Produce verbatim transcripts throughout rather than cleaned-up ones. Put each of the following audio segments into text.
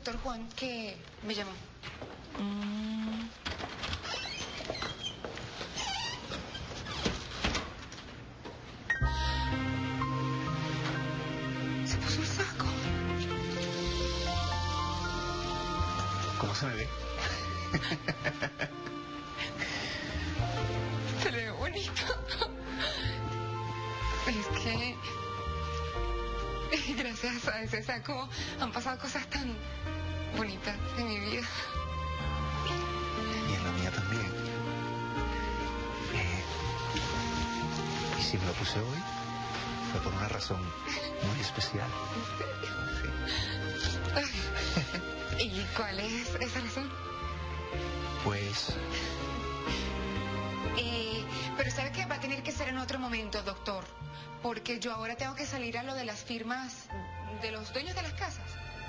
doctor Juan, que me llamó. Mm. Se puso un saco. ¿Cómo se me ve? Se le ve bonito. Es que gracias a ese saco han pasado cosas tan bonitas en mi vida. Y en la mía también. Eh, y si me lo puse hoy, fue por una razón muy especial. Ay, ¿y cuál es esa razón? Pues... Eh, pero ¿sabe qué? Va a tener que ser en otro momento, doctor. Porque yo ahora tengo que salir a lo de las firmas de los dueños de las casas.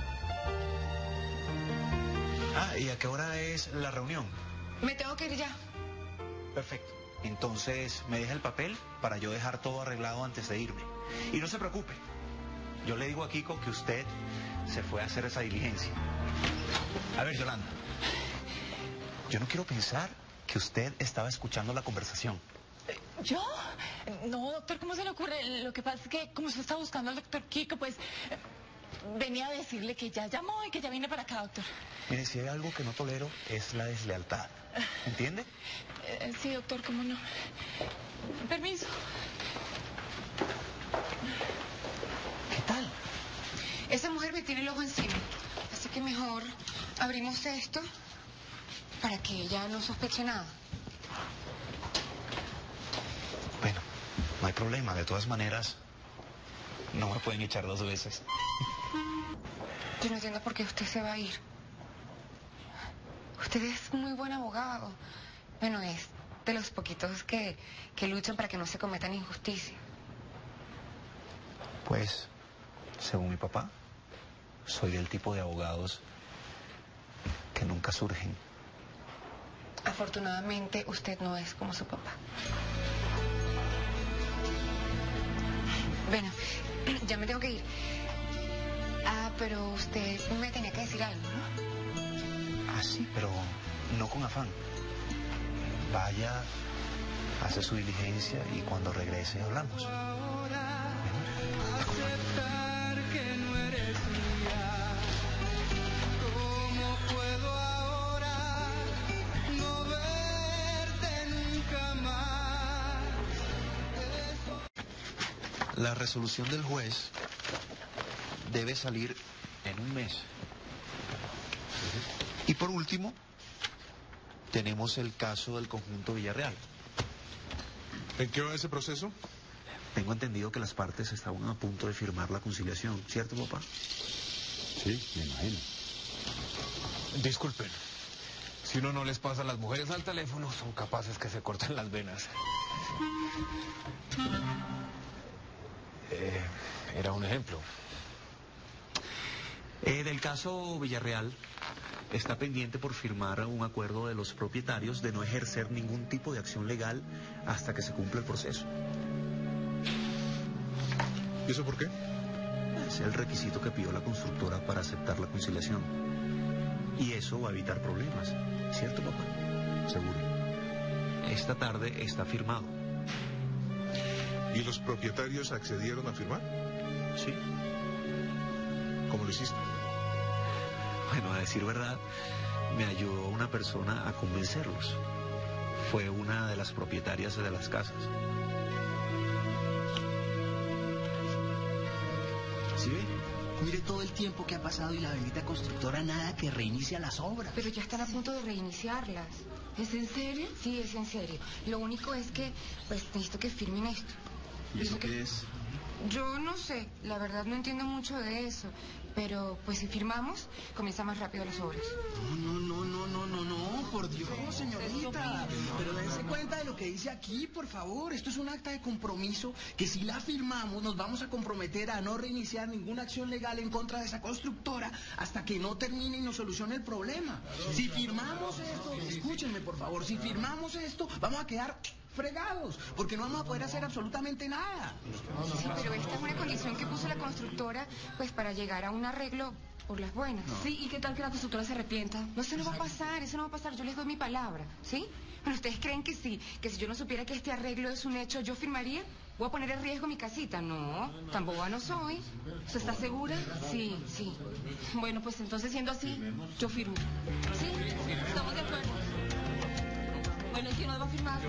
Ah, ¿y a qué hora es la reunión? Me tengo que ir ya. Perfecto. Entonces, me deja el papel para yo dejar todo arreglado antes de irme. Y no se preocupe. Yo le digo a Kiko que usted se fue a hacer esa diligencia. A ver, Yolanda. Yo no quiero pensar que usted estaba escuchando la conversación. ¿Yo? No, doctor, ¿cómo se le ocurre? Lo que pasa es que como usted está buscando al doctor Kiko, pues eh, venía a decirle que ya llamó y que ya viene para acá, doctor. Mire, si hay algo que no tolero es la deslealtad. ¿Entiende? Eh, sí, doctor, ¿cómo no? Permiso. ¿Qué tal? Esa mujer me tiene el ojo encima. Así que mejor abrimos esto para que ella no sospeche nada. Bueno, no hay problema. De todas maneras, no me pueden echar dos veces. Yo no entiendo por qué usted se va a ir. Usted es muy buen abogado. Bueno, es de los poquitos que, que luchan para que no se cometan injusticias. Pues, según mi papá, soy del tipo de abogados que nunca surgen. Afortunadamente, usted no es como su papá. Bueno, ya me tengo que ir. Ah, pero usted me tenía que decir algo, ¿no? Ah, sí, pero no con afán. Vaya, hace su diligencia y cuando regrese hablamos. La resolución del juez debe salir en un mes. Y por último, tenemos el caso del conjunto Villarreal. ¿En qué va ese proceso? Tengo entendido que las partes estaban a punto de firmar la conciliación, ¿cierto, papá? Sí, me imagino. Disculpen, si uno no les pasa a las mujeres al teléfono, son capaces que se corten las venas. Eh, era un ejemplo. Eh, del caso Villarreal, está pendiente por firmar un acuerdo de los propietarios de no ejercer ningún tipo de acción legal hasta que se cumpla el proceso. ¿Y eso por qué? Es el requisito que pidió la constructora para aceptar la conciliación. Y eso va a evitar problemas, ¿cierto, papá? Seguro. Esta tarde está firmado. ¿Y los propietarios accedieron a firmar? Sí. ¿Cómo lo hiciste? Bueno, a decir verdad, me ayudó una persona a convencerlos. Fue una de las propietarias de las casas. ¿Sí ve? Mire todo el tiempo que ha pasado y la bendita constructora nada que reinicia las obras. Pero ya están a punto de reiniciarlas. ¿Es en serio? Sí, es en serio. Lo único es que, pues, necesito que firmen esto. ¿Y eso qué es? Yo no sé, la verdad no entiendo mucho de eso. Pero, pues, si firmamos, comienzan más rápido las obras. No, no, no, no, no, no, por Dios, señorita. Pero dense cuenta de lo que dice aquí, por favor. Esto es un acta de compromiso que si la firmamos nos vamos a comprometer a no reiniciar ninguna acción legal en contra de esa constructora hasta que no termine y nos solucione el problema. Si firmamos esto, escúchenme por favor, si firmamos esto, vamos a quedar fregados, porque no vamos a poder hacer absolutamente nada. Sí, pero esta es una condición que puso la constructora, pues, para llegar a un arreglo por las buenas. No. Sí, ¿y qué tal que la constructora se arrepienta? No, eso no va a pasar, eso no va a pasar, yo les doy mi palabra, ¿sí? Pero ustedes creen que sí, que si yo no supiera que este arreglo es un hecho, ¿yo firmaría? ¿Voy a poner en riesgo mi casita? No, tan boba no soy. ¿Usted está segura? Sí, sí. Bueno, pues entonces siendo así, yo firmo. ¿Sí? ¿Estamos de acuerdo? Bueno, ¿y quién nos va a firmar?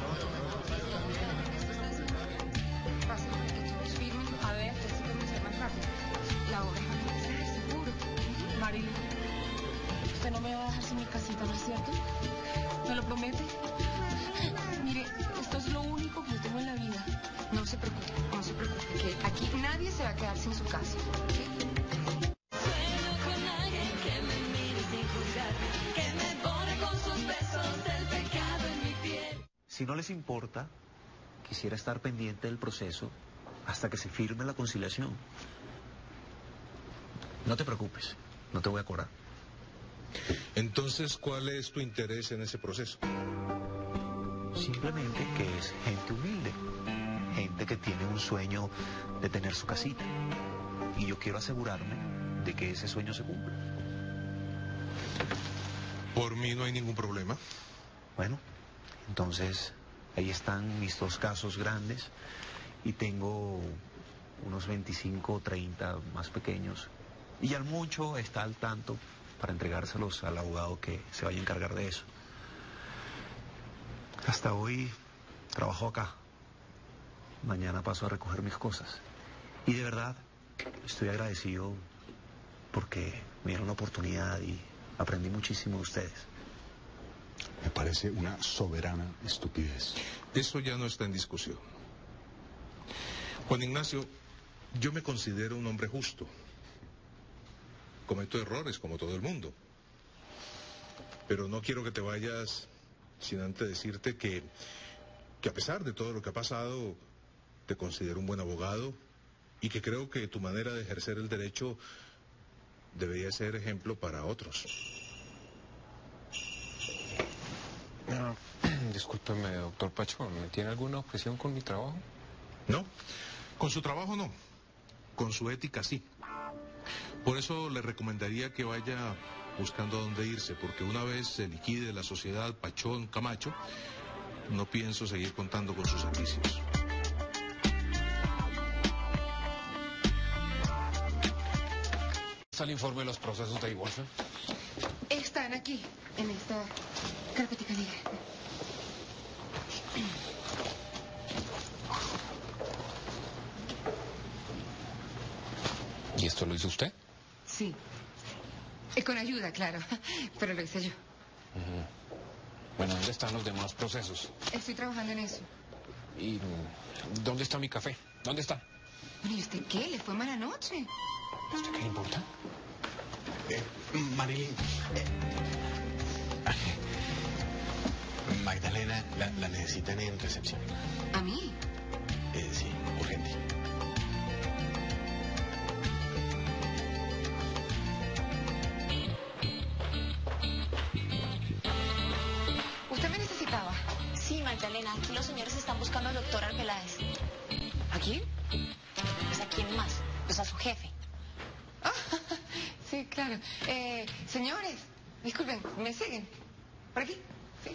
Pasa que todos firmen. A ver, Así comenzar más rápido. La obra va a comenzar, seguro. Marilyn, usted no me va a dejar sin mi casita, ¿no es cierto? ¿Me lo promete? Mire, esto es lo único que yo tengo en la vida. No se preocupe, no se preocupe, que aquí nadie se va a quedar sin su casa, ¿sí? Sueño con alguien que me mire sin juzgar, que me pone con sus besos del pecado en mi piel. Si no les importa, quisiera estar pendiente del proceso hasta que se firme la conciliación. No te preocupes, no te voy a cobrar. Entonces, ¿cuál es tu interés en ese proceso? Simplemente que es gente humilde, gente que tiene un sueño de tener su casita. Y yo quiero asegurarme de que ese sueño se cumpla. Por mí no hay ningún problema. Bueno, entonces ahí están mis dos casos grandes y tengo unos veinticinco o treinta más pequeños. Y al mucho está al tanto para entregárselos al abogado que se vaya a encargar de eso. Hasta hoy trabajo acá. Mañana paso a recoger mis cosas. Y de verdad estoy agradecido porque me dieron la oportunidad y aprendí muchísimo de ustedes. Me parece una soberana estupidez. Eso ya no está en discusión. Juan Ignacio, yo me considero un hombre justo. Cometo errores como todo el mundo. Pero no quiero que te vayas sin antes decirte que, que a pesar de todo lo que ha pasado, te considero un buen abogado y que creo que tu manera de ejercer el derecho debería ser ejemplo para otros. No, discúlpeme, doctor Pacho, ¿me tiene alguna objeción con mi trabajo? No, con su trabajo no, con su ética sí. Por eso le recomendaría que vaya buscando a dónde irse, porque una vez se liquide la sociedad Pachón Camacho, no pienso seguir contando con sus servicios. ¿Está el informe de los procesos de divorcio? Están aquí, en esta carpetica negra. ¿Y esto lo hizo usted? Sí. Eh, Con ayuda, claro, pero lo hice yo. Bueno, ¿dónde están los demás procesos? Estoy trabajando en eso. ¿Y mm, dónde está mi café? ¿Dónde está? Bueno, ¿y usted qué? ¿Le fue mala noche? ¿A usted qué le importa? Eh, Marilyn. eh, Magdalena la, la necesitan en recepción. ¿A mí? Eh, sí, urgente. ¿Usted me necesitaba? Sí, Magdalena, aquí los señores están buscando al doctor Arbeláez. ¿A quién? Pues, ¿a quién más? Pues a su jefe. Ah, sí, claro. Eh, señores, disculpen, ¿me siguen? ¿Por aquí? Sí.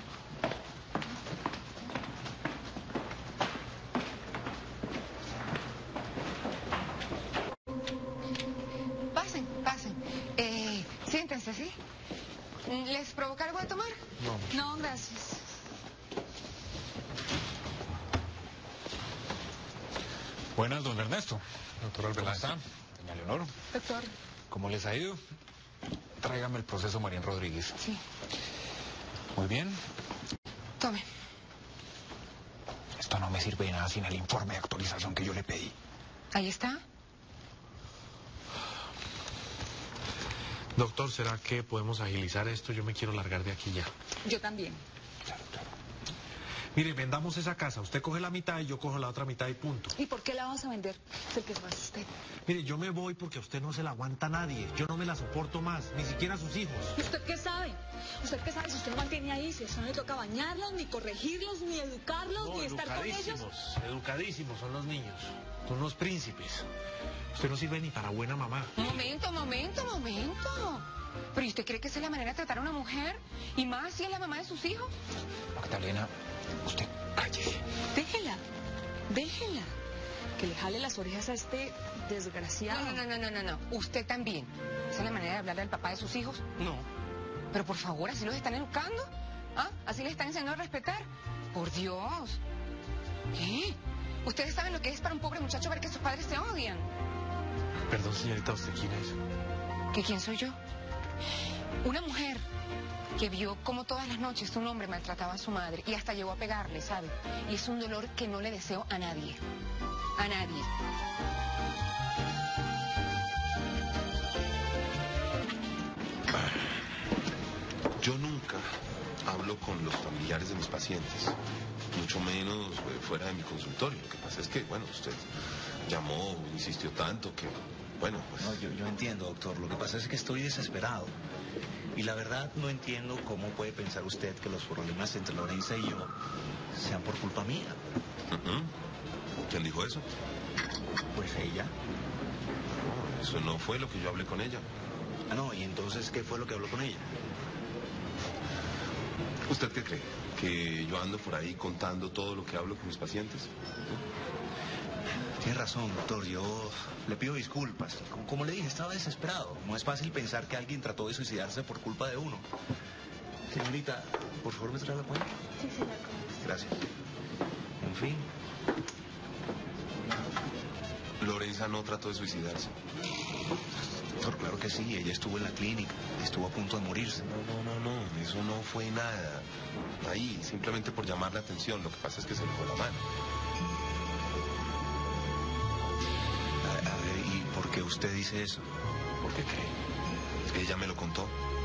Pasen, pasen. Eh, siéntense, ¿sí? ¿Les provoca algo de tomar? No, gracias. Buenas, don Ernesto. Doctor Arbeláez. ¿Cómo está? Doña Leonor. Doctor, ¿Cómo les ha ido? Tráigame el proceso Marín Rodríguez. Sí. Muy bien. Tome. Esto no me sirve de nada sin el informe de actualización que yo le pedí. Ahí está. Doctor, ¿será que podemos agilizar esto? Yo me quiero largar de aquí ya. yo también. Mire, vendamos esa casa. Usted coge la mitad y yo cojo la otra mitad y punto. ¿Y por qué la vamos a vender? Es el que es más usted. Mire, yo me voy porque a usted no se la aguanta nadie. Yo no me la soporto más, ni siquiera a sus hijos. ¿Y usted qué sabe? ¿Usted qué sabe si usted no mantiene ahí? Si eso no le toca bañarlos, ni corregirlos, ni educarlos, No, ni estar con ellos. educadísimos, educadísimos son los niños. Son unos príncipes. Usted no sirve ni para buena mamá. Momento, momento, momento. ¿Pero y usted cree que esa es la manera de tratar a una mujer? ¿Y más si es la mamá de sus hijos? Magdalena, usted cállese. Déjela, déjela. Que le jale las orejas a este desgraciado. No, no, no, no, no, no. Usted también. ¿Esa es la manera de hablarle al papá de sus hijos? No. Pero por favor, ¿así los están educando? ¿Ah? ¿Así les están enseñando a respetar? Por Dios. ¿Qué? ¿Ustedes saben lo que es para un pobre muchacho ver que sus padres se odian? Perdón, señorita, ¿usted quién es? ¿Que quién soy yo? Una mujer que vio cómo todas las noches un hombre maltrataba a su madre y hasta llegó a pegarle, ¿sabe? Y es un dolor que no le deseo a nadie. A nadie. Yo nunca hablo con los familiares de mis pacientes, mucho menos eh, fuera de mi consultorio. Lo que pasa es que, bueno, usted llamó, insistió tanto que, bueno, pues... No, yo, yo entiendo, doctor. Lo que pasa es que estoy desesperado. Y la verdad no entiendo cómo puede pensar usted que los problemas entre Lorenza y yo sean por culpa mía. Uh-huh. ¿Quién dijo eso? Pues ella. No, eso no fue lo que yo hablé con ella. Ah, no, ¿y entonces qué fue lo que habló con ella? ¿Usted qué cree? ¿Que yo ando por ahí contando todo lo que hablo con mis pacientes? Tiene razón, doctor. Yo le pido disculpas. Como, como le dije, estaba desesperado. No es fácil pensar que alguien trató de suicidarse por culpa de uno. Señorita, por favor, ¿me trae la cuenta? Sí, señor. Gracias. En fin. Lorenza no trató de suicidarse. Doctor, claro que sí. Ella estuvo en la clínica. Estuvo a punto de morirse. No, no, no, no. Eso no fue nada. Ahí, simplemente por llamar la atención. Lo que pasa es que se le fue la mano. A, a ver, ¿y por qué usted dice eso? ¿Por qué cree? Ella me lo contó.